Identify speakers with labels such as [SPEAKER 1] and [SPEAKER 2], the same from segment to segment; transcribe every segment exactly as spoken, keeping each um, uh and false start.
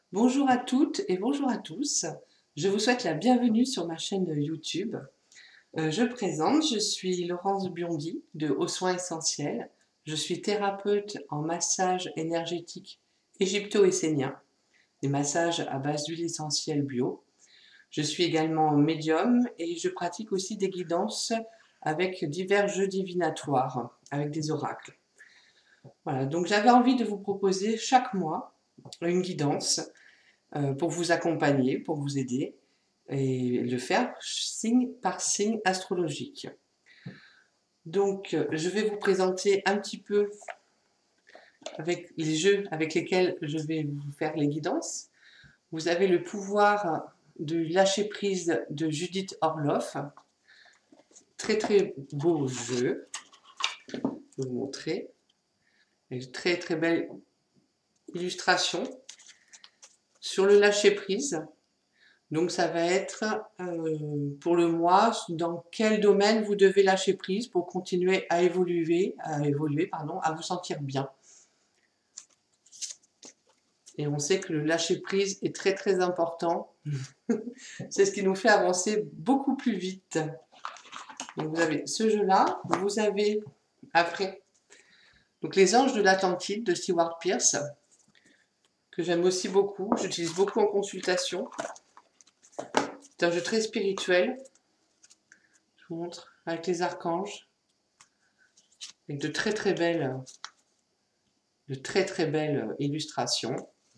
[SPEAKER 1] Bonjour à toutes et bonjour à tous. Je vous souhaite la bienvenue sur ma chaîne YouTube. Euh, je présente, je suis Laurence Biondi de Aux Soins Essentiels. Je suis thérapeute en massage énergétique égypto-essénien, des massages à base d'huile essentielle bio. Je suis également médium et je pratique aussi des guidances avec divers jeux divinatoires, avec des oracles. Voilà, donc j'avais envie de vous proposer chaque mois une guidance euh, pour vous accompagner, pour vous aider et le faire signe par signe astrologique. Donc, je vais vous présenter un petit peu avec les jeux avec lesquels je vais vous faire les guidances. Vous avez le pouvoir de lâcher prise de Judith Orloff. Très très beau jeu. Je vais vous montrer. Une très très belle illustration sur le lâcher prise. Donc ça va être euh, pour le mois dans quel domaine vous devez lâcher prise pour continuer à évoluer, à évoluer, pardon, à vous sentir bien. Et on sait que le lâcher prise est très très important. C'est ce qui nous fait avancer beaucoup plus vite. Donc vous avez ce jeu-là, vous avez après donc les Anges de l'Atlantide de Stewart Pearce, que j'aime aussi beaucoup, j'utilise beaucoup en consultation. C'est un jeu très spirituel. Je vous montre avec les archanges, avec de très très belles, de très très belles illustrations.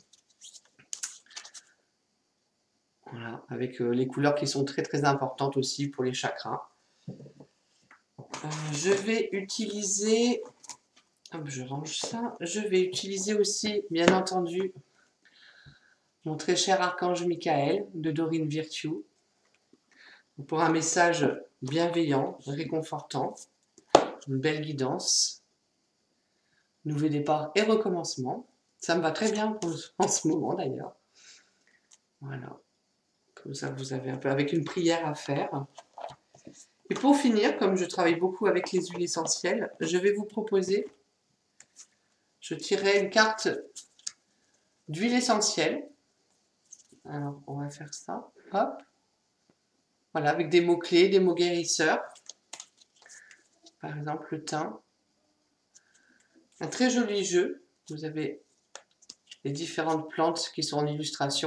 [SPEAKER 1] Voilà, avec les couleurs qui sont très très importantes aussi pour les chakras. Euh, je vais utiliser, hop, je range ça. Je vais utiliser aussi, bien entendu, mon très cher archange Michael de Dorine Virtue pour un message bienveillant, réconfortant, une belle guidance, nouveau départ et recommencement. Ça me va très bien pour, en ce moment d'ailleurs. Voilà. Comme ça, vous avez un peu avec une prière à faire. Et pour finir, comme je travaille beaucoup avec les huiles essentielles, je vais vous proposer, je tirerai une carte d'huile essentielle. Alors, on va faire ça. Hop. Voilà, avec des mots-clés, des mots guérisseurs. Par exemple, le thym. Un très joli jeu. Vous avez les différentes plantes qui sont en illustration.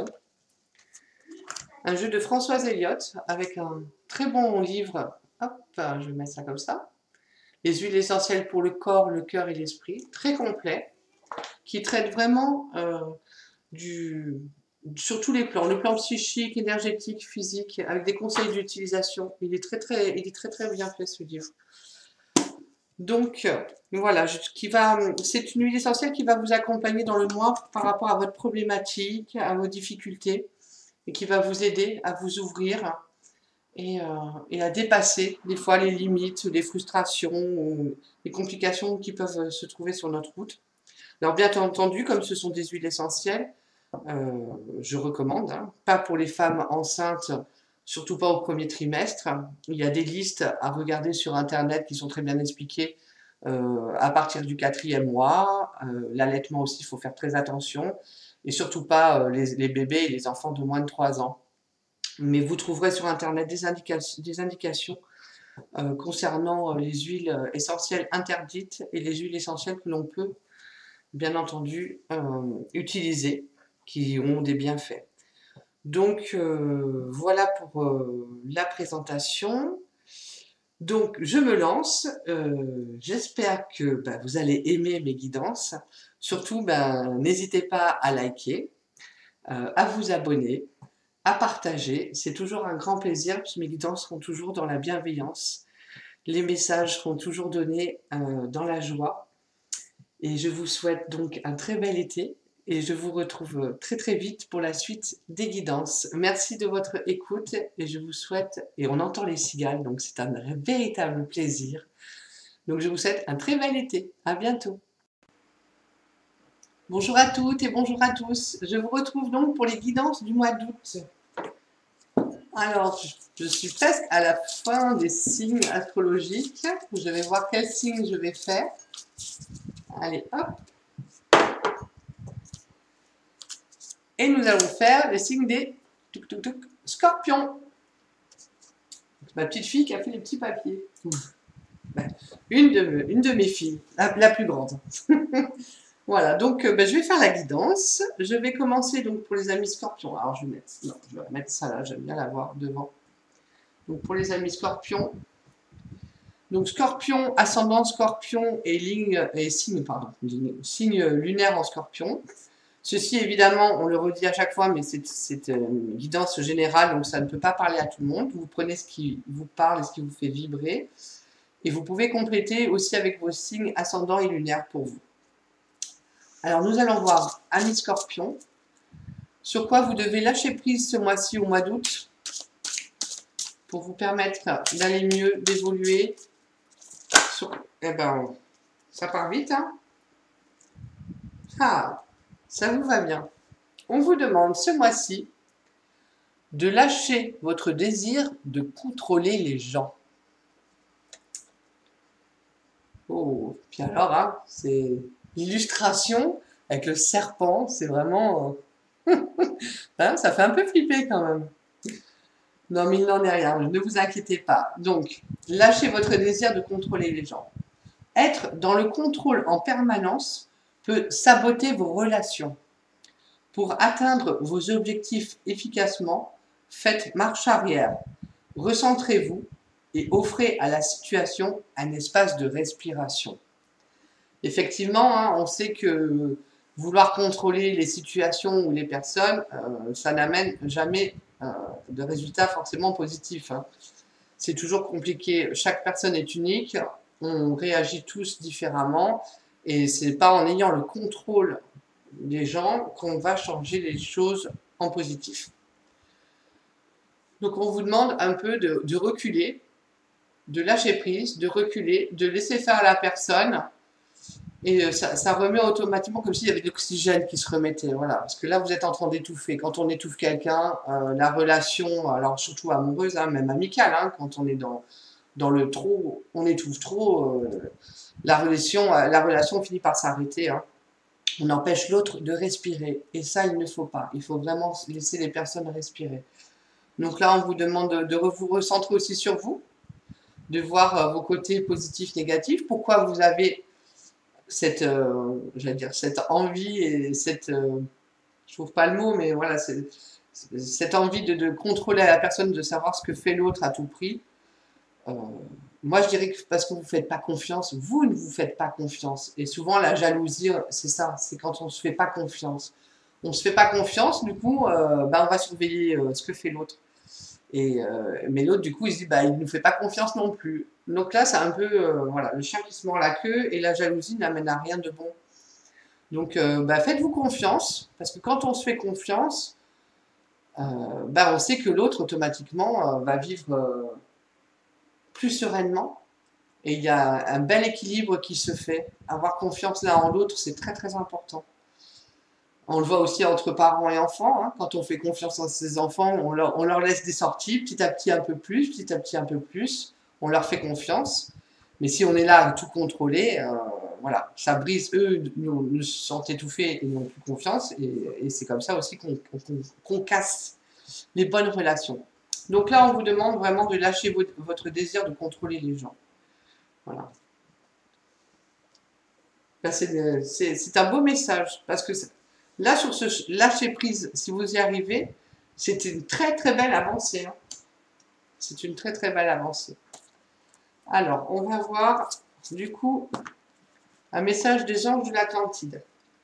[SPEAKER 1] Un jeu de Françoise Elliott avec un très bon livre. Hop, je vais mettre ça comme ça. Les huiles essentielles pour le corps, le cœur et l'esprit. Très complet. Qui traite vraiment euh, du, sur tous les plans. Le plan psychique, énergétique, physique, avec des conseils d'utilisation. Il est très très, il est très très bien fait ce livre. Donc voilà, qui va, c'est une huile essentielle qui va vous accompagner dans le mois par rapport à votre problématique, à vos difficultés, et qui va vous aider à vous ouvrir et, euh, et à dépasser des fois les limites, les frustrations, ou les complications qui peuvent se trouver sur notre route. Alors bien entendu, comme ce sont des huiles essentielles, euh, je recommande, hein, pas pour les femmes enceintes, surtout pas au premier trimestre. Il y a des listes à regarder sur Internet qui sont très bien expliquées euh, à partir du quatrième mois. Euh, L'allaitement aussi, il faut faire très attention. Et surtout pas euh, les, les bébés et les enfants de moins de trois ans. Mais vous trouverez sur Internet des, indica des indications euh, concernant euh, les huiles essentielles interdites et les huiles essentielles que l'on peut, bien entendu, euh, utiliser, qui ont des bienfaits. Donc, euh, voilà pour euh, la présentation. Donc, je me lance. Euh, J'espère que bah, vous allez aimer mes guidances. Surtout, bah, n'hésitez pas à liker, euh, à vous abonner, à partager. C'est toujours un grand plaisir, puisque mes guidances seront toujours dans la bienveillance. Les messages seront toujours donnés euh, dans la joie. Et je vous souhaite donc un très bel été. Et je vous retrouve très très vite pour la suite des guidances. Merci de votre écoute et je vous souhaite, et on entend les cigales, donc c'est un véritable plaisir. Donc je vous souhaite un très bel été. À bientôt. Bonjour à toutes et bonjour à tous. Je vous retrouve donc pour les guidances du mois d'août. Alors, je suis presque à la fin des signes astrologiques. Je vais voir quel signe je vais faire. Allez, hop. Et nous allons faire les signes des tuk, tuk, tuk, scorpions. Ma petite fille qui a fait les petits papiers. Une de, une de mes filles, la, la plus grande. Voilà, donc euh, ben, je vais faire la guidance. Je vais commencer donc pour les amis scorpions. Alors je vais mettre, non, je vais mettre ça là, j'aime bien l'avoir devant. Donc pour les amis scorpions. Donc scorpion, ascendant scorpion et ligne et signe, pardon, signe lunaire en scorpion. Ceci évidemment, on le redit à chaque fois, mais c'est une guidance générale, donc ça ne peut pas parler à tout le monde. Vous prenez ce qui vous parle et ce qui vous fait vibrer. Et vous pouvez compléter aussi avec vos signes ascendants et lunaires pour vous. Alors nous allons voir, amis scorpions, sur quoi vous devez lâcher prise ce mois-ci au mois d'août pour vous permettre d'aller mieux, d'évoluer. Eh ben, ça part vite, hein? Ah, ça vous va bien. On vous demande ce mois-ci de lâcher votre désir de contrôler les gens. Oh, puis alors, hein, c'est l'illustration avec le serpent, c'est vraiment... hein, ça fait un peu flipper quand même. Non, mais il n'en est rien, ne vous inquiétez pas. Donc, lâchez votre désir de contrôler les gens. Être dans le contrôle en permanence peut saboter vos relations. Pour atteindre vos objectifs efficacement, faites marche arrière. Recentrez-vous et offrez à la situation un espace de respiration. Effectivement, hein, on sait que vouloir contrôler les situations ou les personnes, euh, ça n'amène jamais euh, de résultats forcément positifs. Hein. C'est toujours compliqué. Chaque personne est unique, on réagit tous différemment et c'est pas en ayant le contrôle des gens qu'on va changer les choses en positif. Donc on vous demande un peu de, de reculer, de lâcher prise, de reculer, de laisser faire la personne. Et ça, ça remet automatiquement comme s'il y avait de l'oxygène qui se remettait. Voilà. Parce que là, vous êtes en train d'étouffer. Quand on étouffe quelqu'un, euh, la relation, alors surtout amoureuse, hein, même amicale, hein, quand on est dans, dans le trop, on étouffe trop, euh, la, relation, la relation finit par s'arrêter. Hein. On empêche l'autre de respirer. Et ça, il ne faut pas. Il faut vraiment laisser les personnes respirer. Donc là, on vous demande de, de vous recentrer aussi sur vous, de voir euh, vos côtés positifs, négatifs. Pourquoi vous avez cette, euh, j'allais dire, cette envie et cette, euh, je trouve pas le mot, mais voilà, cette envie de, de contrôler la personne, de savoir ce que fait l'autre à tout prix. Euh, moi, je dirais que parce que vous ne faites pas confiance, vous ne vous faites pas confiance. Et souvent, la jalousie, c'est ça, c'est quand on ne se fait pas confiance. On ne se fait pas confiance, du coup, euh, bah, on va surveiller euh, ce que fait l'autre. Et, euh, mais l'autre, du coup, il se dit, bah, il ne nous fait pas confiance non plus. Donc là, c'est un peu, euh, voilà, le chien qui se mord la queue et la jalousie n'amène à rien de bon. Donc, euh, bah, faites-vous confiance, parce que quand on se fait confiance, euh, bah, on sait que l'autre, automatiquement, euh, va vivre euh, plus sereinement. Et il y a un bel équilibre qui se fait. Avoir confiance l'un en l'autre, c'est très, très important. On le voit aussi entre parents et enfants. Hein. Quand on fait confiance en ses enfants, on leur, on leur laisse des sorties, petit à petit un peu plus, petit à petit un peu plus. On leur fait confiance. Mais si on est là à tout contrôler, euh, voilà, ça brise. Eux nous, nous sentent étouffés et n'ont plus confiance. Et, et c'est comme ça aussi qu'on qu'on, qu'on casse les bonnes relations. Donc là, on vous demande vraiment de lâcher votre, votre désir de contrôler les gens. Voilà. C'est un beau message. Parce que là, sur ce lâcher prise, si vous y arrivez, c'est une très très belle avancée. Hein. C'est une très très belle avancée. Alors, on va voir, du coup, un message des anges de l'Atlantide.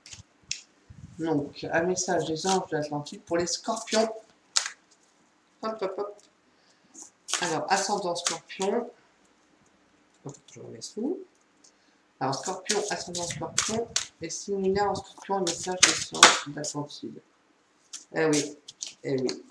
[SPEAKER 1] Donc, un message des anges de l'Atlantide pour les scorpions. Hop, hop, hop. Alors, ascendant scorpion. Hop, je remets sous. Alors, scorpion, ascendant scorpion. Et signe lunaire en scorpion, un message des anges de l'Atlantide. Eh oui, eh oui.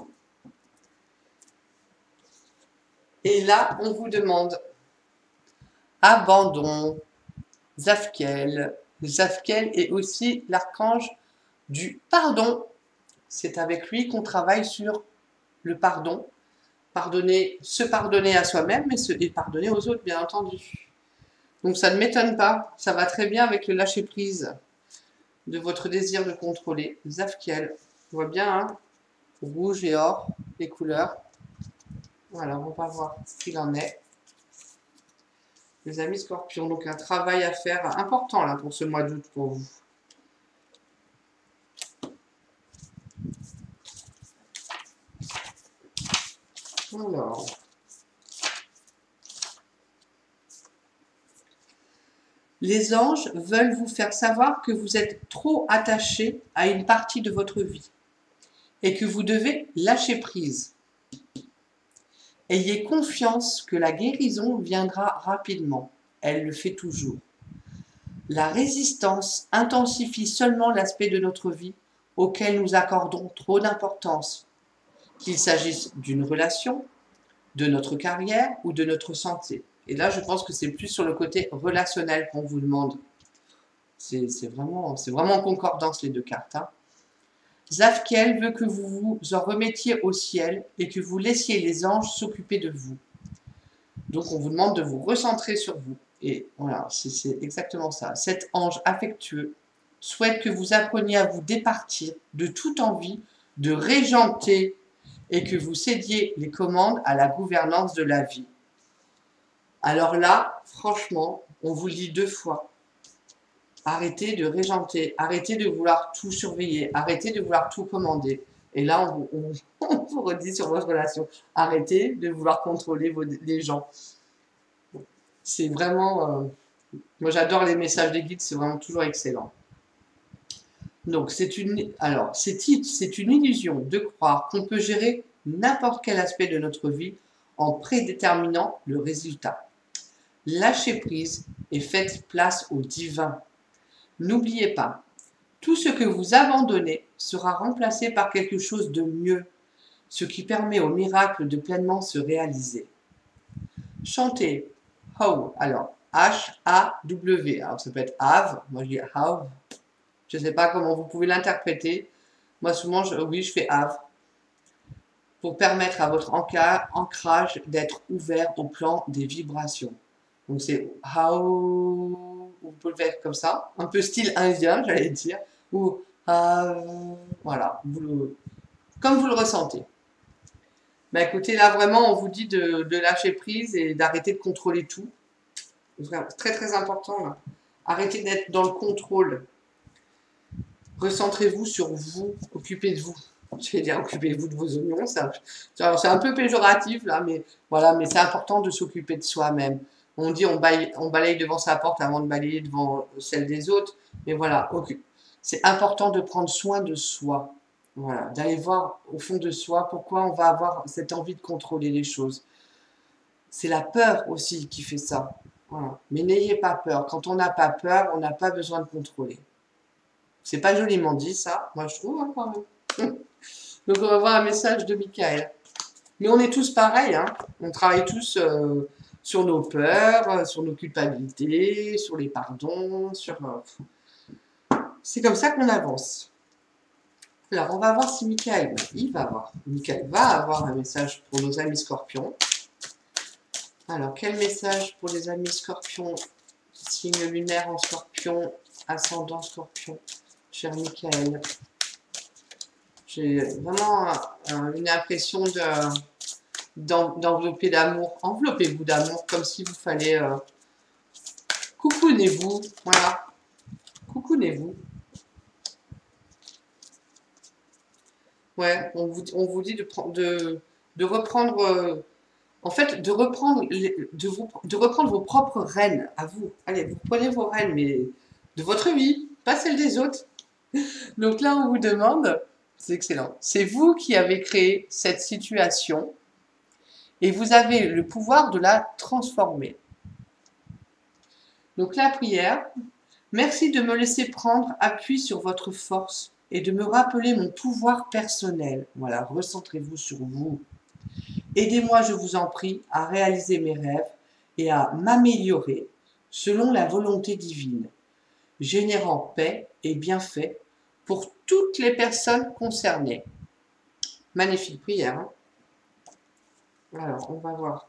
[SPEAKER 1] Et là, on vous demande abandon, Zafkiel. Zafkiel est aussi l'archange du pardon. C'est avec lui qu'on travaille sur le pardon. Pardonner, se pardonner à soi-même et, se, et pardonner aux autres, bien entendu. Donc ça ne m'étonne pas. Ça va très bien avec le lâcher-prise de votre désir de contrôler. Zafkiel. On voit bien, hein, rouge et or, les couleurs. Voilà, on va voir ce qu'il en est. Les amis scorpions, donc un travail à faire important là pour ce mois d'août pour vous. Alors, les anges veulent vous faire savoir que vous êtes trop attaché à une partie de votre vie et que vous devez lâcher prise. Ayez confiance que la guérison viendra rapidement. Elle le fait toujours. La résistance intensifie seulement l'aspect de notre vie auquel nous accordons trop d'importance, qu'il s'agisse d'une relation, de notre carrière ou de notre santé. Et là, je pense que c'est plus sur le côté relationnel qu'on vous demande. C'est vraiment, vraiment en concordance les deux cartes. Hein. Zafkiel veut que vous vous en remettiez au ciel et que vous laissiez les anges s'occuper de vous. Donc, on vous demande de vous recentrer sur vous. Et voilà, c'est exactement ça. Cet ange affectueux souhaite que vous appreniez à vous départir de toute envie de régenter et que vous cédiez les commandes à la gouvernance de la vie. Alors là, franchement, on vous le dit deux fois. Arrêtez de régenter, arrêtez de vouloir tout surveiller, arrêtez de vouloir tout commander. Et là, on, on, on vous redit sur votre relation, arrêtez de vouloir contrôler vos, les gens. C'est vraiment... Euh, moi, j'adore les messages des guides, c'est vraiment toujours excellent. Donc, c'est une, alors, c'est une illusion de croire qu'on peut gérer n'importe quel aspect de notre vie en prédéterminant le résultat. Lâchez prise et faites place au divin. N'oubliez pas, tout ce que vous abandonnez sera remplacé par quelque chose de mieux, ce qui permet au miracle de pleinement se réaliser. Chantez How, alors H A W, alors ça peut être Have, moi je dis Have, je ne sais pas comment vous pouvez l'interpréter, moi souvent, je, oui je fais Have, pour permettre à votre ancrage d'être ouvert au plan des vibrations. Donc c'est How, vous pouvez le faire comme ça, un peu style indien, j'allais dire, ou Have, voilà, vous le, comme vous le ressentez. Ben écoutez, là vraiment, on vous dit de, de lâcher prise et d'arrêter de contrôler tout. C'est très très important là. Arrêtez d'être dans le contrôle. Recentrez-vous sur vous, occupez de vous. Je vais dire occupez-vous de vos oignons, c'est un, un peu péjoratif là, mais voilà, mais c'est important de s'occuper de soi-même. On dit on balaye, on balaye devant sa porte avant de balayer devant celle des autres, mais voilà, c'est important de prendre soin de soi. Voilà, d'aller voir au fond de soi pourquoi on va avoir cette envie de contrôler les choses. C'est la peur aussi qui fait ça. Voilà. Mais n'ayez pas peur. Quand on n'a pas peur, on n'a pas besoin de contrôler. C'est pas joliment dit ça, moi je trouve hein, quand même. Donc on va voir un message de Michael. Mais on est tous pareils, hein. On travaille tous euh, sur nos peurs, sur nos culpabilités, sur les pardons, sur... Euh... C'est comme ça qu'on avance. Alors, on va voir si Michael, il va avoir, Michael va avoir un message pour nos amis scorpions. Alors, quel message pour les amis scorpions, signe lunaire en scorpion, ascendant scorpion, cher Michael. J'ai vraiment euh, une impression d'envelopper de, d'amour. Enveloppez-vous d'amour comme si vous fallait... Euh, coucounez-vous, voilà. Coucounez-vous. Ouais, on vous, on vous dit de, de, de reprendre, euh, en fait, de reprendre, les, de, vous, de reprendre vos propres rênes à vous. Allez, vous prenez vos rênes, mais de votre vie, pas celles des autres. Donc là, on vous demande, c'est excellent, c'est vous qui avez créé cette situation et vous avez le pouvoir de la transformer. Donc la prière, merci de me laisser prendre appui sur votre force et de me rappeler mon pouvoir personnel. Voilà, recentrez-vous sur vous. Aidez-moi, je vous en prie, à réaliser mes rêves et à m'améliorer selon la volonté divine, générant paix et bienfaits pour toutes les personnes concernées. Magnifique prière. Hein? Alors, on va voir.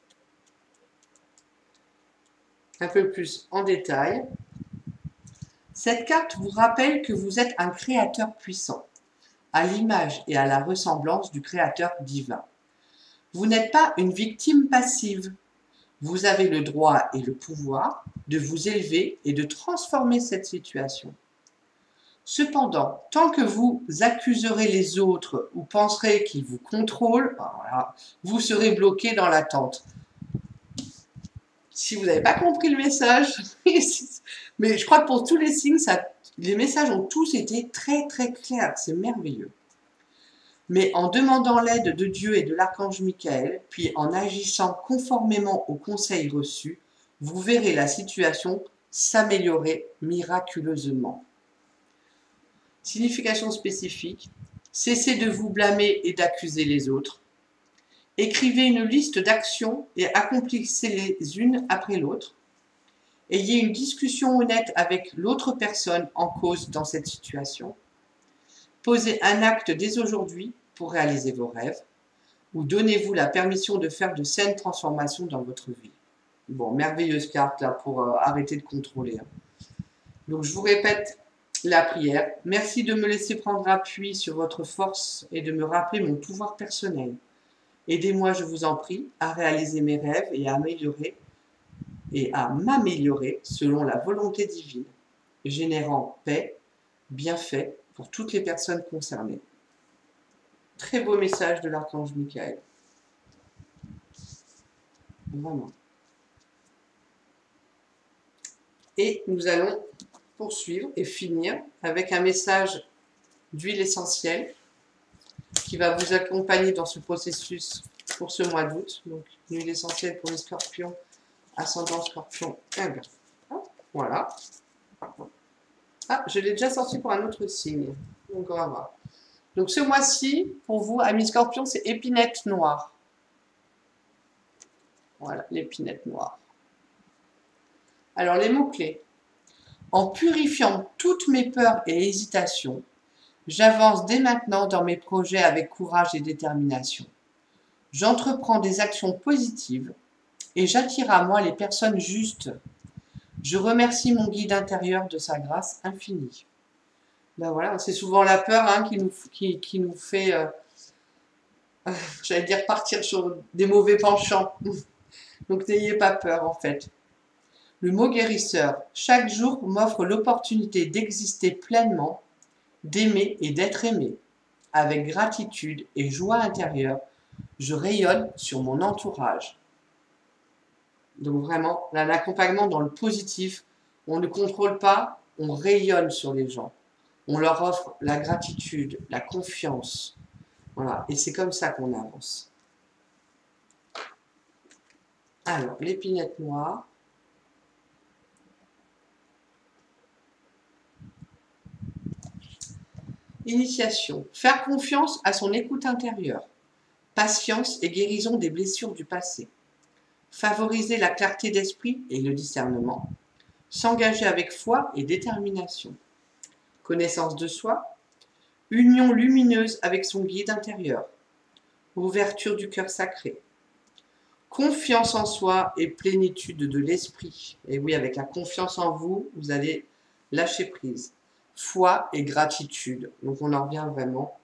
[SPEAKER 1] Un peu plus en détail. Cette carte vous rappelle que vous êtes un créateur puissant, à l'image et à la ressemblance du créateur divin. Vous n'êtes pas une victime passive. Vous avez le droit et le pouvoir de vous élever et de transformer cette situation. Cependant, tant que vous accuserez les autres ou penserez qu'ils vous contrôlent, voilà, vous serez bloqué dans l'attente. Si vous n'avez pas compris le message, mais je crois que pour tous les signes, ça, les messages ont tous été très très clairs, c'est merveilleux. Mais en demandant l'aide de Dieu et de l'archange Michael, puis en agissant conformément aux conseils reçus, vous verrez la situation s'améliorer miraculeusement. Signification spécifique, cessez de vous blâmer et d'accuser les autres. Écrivez une liste d'actions et accomplissez les unes après l'autre. Ayez une discussion honnête avec l'autre personne en cause dans cette situation. Posez un acte dès aujourd'hui pour réaliser vos rêves. Ou donnez-vous la permission de faire de saines transformations dans votre vie. Bon, merveilleuse carte là pour euh, arrêter de contrôler. Donc je vous répète la prière. Merci de me laisser prendre appui sur votre force et de me rappeler mon pouvoir personnel. Aidez-moi, je vous en prie, à réaliser mes rêves et à améliorer et à m'améliorer selon la volonté divine, générant paix, bienfait pour toutes les personnes concernées. Très beau message de l'archange Michael. Vraiment. Et nous allons poursuivre et finir avec un message d'huile essentielle qui va vous accompagner dans ce processus pour ce mois d'août. Donc, une huile essentielle pour les scorpions, ascendant scorpion, voilà. Ah, je l'ai déjà sorti pour un autre signe. Donc, on va voir. Donc, ce mois-ci, pour vous, amis scorpions, c'est épinette noire. Voilà, l'épinette noire. Alors, les mots-clés. En purifiant toutes mes peurs et hésitations, j'avance dès maintenant dans mes projets avec courage et détermination. J'entreprends des actions positives et j'attire à moi les personnes justes. Je remercie mon guide intérieur de sa grâce infinie. Ben voilà, c'est souvent la peur hein, qui, nous, qui, qui nous fait, euh, euh, j'allais dire, partir sur des mauvais penchants. Donc n'ayez pas peur en fait. Le mot guérisseur, chaque jour m'offre l'opportunité d'exister pleinement, d'aimer et d'être aimé. Avec gratitude et joie intérieure, je rayonne sur mon entourage. Donc vraiment, l'accompagnement dans le positif, on ne contrôle pas, on rayonne sur les gens. On leur offre la gratitude, la confiance. Voilà, et c'est comme ça qu'on avance. Alors, l'épinette noire. Initiation. Faire confiance à son écoute intérieure. Patience et guérison des blessures du passé. Favoriser la clarté d'esprit et le discernement. S'engager avec foi et détermination. Connaissance de soi. Union lumineuse avec son guide intérieur. Ouverture du cœur sacré. Confiance en soi et plénitude de l'esprit. Et oui, avec la confiance en vous, vous allez lâcher prise. Foi et gratitude. Donc on en revient vraiment.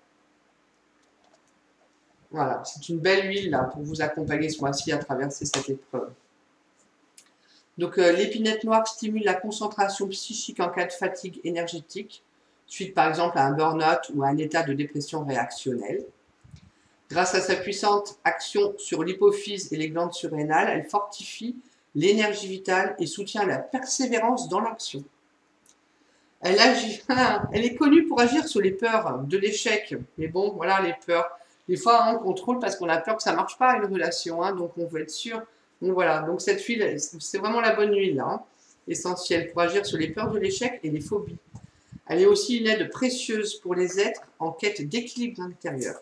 [SPEAKER 1] Voilà, c'est une belle huile là pour vous accompagner ce mois-ci à traverser cette épreuve. Donc euh, l'épinette noire stimule la concentration psychique en cas de fatigue énergétique, suite par exemple à un burn-out ou à un état de dépression réactionnelle. Grâce à sa puissante action sur l'hypophyse et les glandes surrénales, elle fortifie l'énergie vitale et soutient la persévérance dans l'action. Elle, agit, elle est connue pour agir sur les peurs de l'échec. Mais bon, voilà, les peurs. Des fois, hein, on contrôle parce qu'on a peur que ça ne marche pas une relation. Hein, donc, on veut être sûr. Donc, voilà. Donc, cette huile, c'est vraiment la bonne huile, là, hein, essentielle pour agir sur les peurs de l'échec et les phobies. Elle est aussi une aide précieuse pour les êtres en quête d'équilibre intérieur.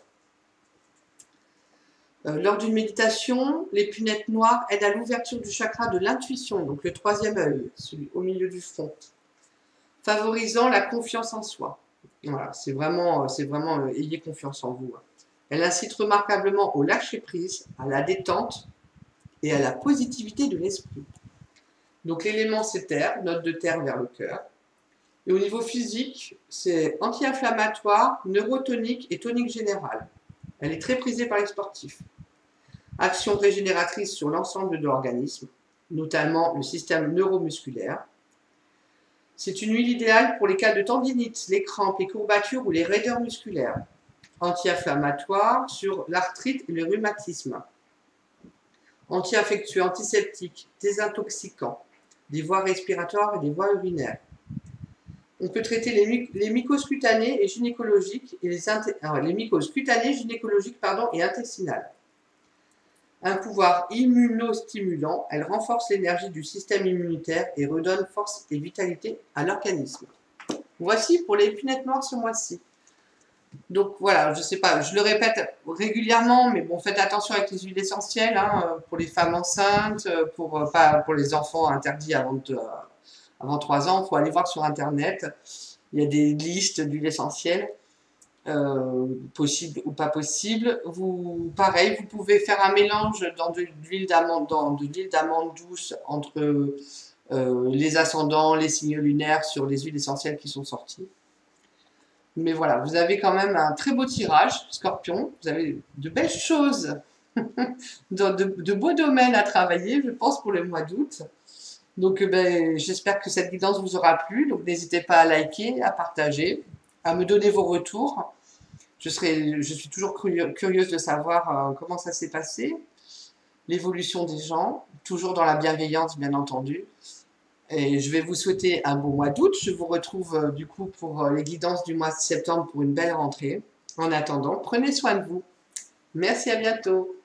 [SPEAKER 1] Euh, lors d'une méditation, l'épinette noire aide à l'ouverture du chakra de l'intuition, donc le troisième œil, celui au milieu du front, favorisant la confiance en soi. Voilà, c'est vraiment, c'est vraiment euh, ayez confiance en vous. Hein. Elle incite remarquablement au lâcher-prise, à la détente et à la positivité de l'esprit. Donc l'élément c'est terre, note de terre vers le cœur. Et au niveau physique, c'est anti-inflammatoire, neurotonique et tonique général. Elle est très prisée par les sportifs. Action régénératrice sur l'ensemble de l'organisme, notamment le système neuromusculaire. C'est une huile idéale pour les cas de tendinite, les crampes, les courbatures ou les raideurs musculaires. Anti-inflammatoire sur l'arthrite et le rhumatisme. Anti-infectieux, antiseptique, désintoxicant, des voies respiratoires et des voies urinaires. On peut traiter les, my les mycoses cutanées et gynécologiques et les, alors, les mycoses cutanées, gynécologiques pardon, et intestinales. Un pouvoir immunostimulant, elle renforce l'énergie du système immunitaire et redonne force et vitalité à l'organisme. Voici pour les punettes noires ce mois-ci. Donc voilà, je sais pas, je le répète régulièrement, mais bon, faites attention avec les huiles essentielles, hein, pour les femmes enceintes, pour, pas, pour les enfants interdits avant, de, avant trois ans, il faut aller voir sur Internet, il y a des listes d'huiles essentielles. Euh, possible ou pas possible. Vous, pareil, vous pouvez faire un mélange dans de l'huile d'amande, dans de l'huile d'amande douce entre euh, les ascendants, les signes lunaires sur les huiles essentielles qui sont sorties. Mais voilà, vous avez quand même un très beau tirage, Scorpion. Vous avez de belles choses, dans de, de beaux domaines à travailler, je pense, pour le mois d'août. Donc, ben, j'espère que cette guidance vous aura plu. Donc, n'hésitez pas à liker, à partager, à me donner vos retours. Je, serai, je suis toujours curieuse de savoir euh, comment ça s'est passé, l'évolution des gens, toujours dans la bienveillance, bien entendu. Et je vais vous souhaiter un bon mois d'août. Je vous retrouve euh, du coup pour euh, les guidances du mois de septembre pour une belle rentrée. En attendant, prenez soin de vous. Merci, à bientôt.